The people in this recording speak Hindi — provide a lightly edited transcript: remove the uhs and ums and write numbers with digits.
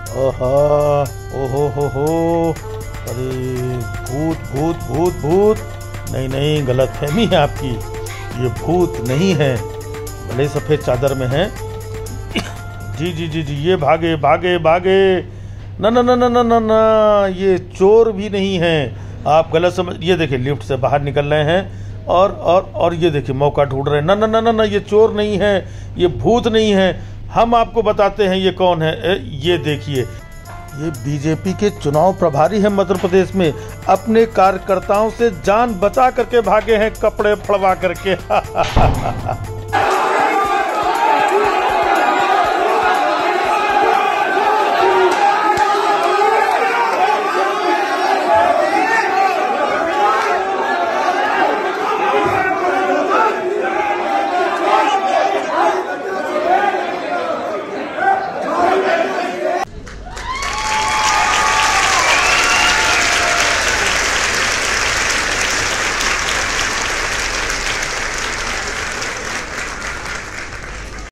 ओहो हो, अरे भूत भूत भूत भूत। नहीं नहीं, गलतफहमी है आपकी, ये भूत नहीं है, भले सफ़ेद चादर में है। जी जी जी जी, ये भागे भागे भागे। ना ना ना ना ना ना ना, ये चोर भी नहीं है, आप गलत समझ। ये देखिए लिफ्ट से बाहर निकल रहे हैं और ये देखिए मौका ढूंढ रहे हैं। ना ना ना ना ना, ये चोर नहीं है, ये भूत नहीं है, हम आपको बताते हैं ये कौन है। ये देखिए, ये बीजेपी के चुनाव प्रभारी है मध्य प्रदेश में, अपने कार्यकर्ताओं से जान बचा करके भागे हैं, कपड़े फड़वा करके।